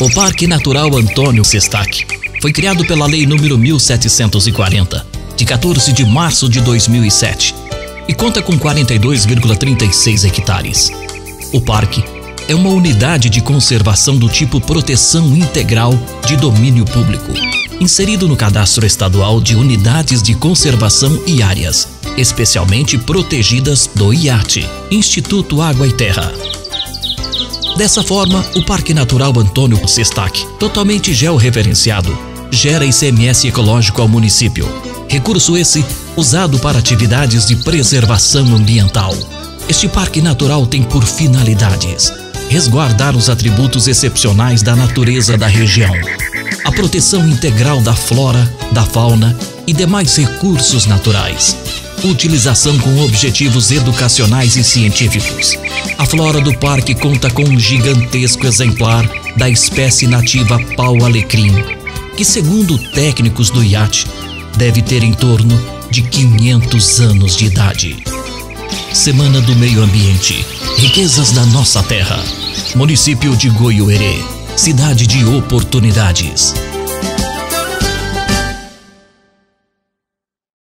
O Parque Natural Antônio Sestac foi criado pela Lei nº 1740, de 14 de março de 2007, e conta com 42,36 hectares. O parque é uma unidade de conservação do tipo Proteção Integral de Domínio Público, inserido no Cadastro Estadual de Unidades de Conservação e Áreas especialmente protegidas do IAT, Instituto Água e Terra. Dessa forma, o Parque Natural Antônio Sestac, totalmente georreferenciado, gera ICMS ecológico ao município. Recurso esse usado para atividades de preservação ambiental. Este parque natural tem por finalidades resguardar os atributos excepcionais da natureza da região, a proteção integral da flora, da fauna e demais recursos naturais, utilização com objetivos educacionais e científicos. A flora do parque conta com um gigantesco exemplar da espécie nativa pau-alecrim, que, segundo técnicos do IAT, deve ter em torno de 500 anos de idade. Semana do Meio Ambiente. Riquezas da nossa terra. Município de Goiuerê. Cidade de oportunidades.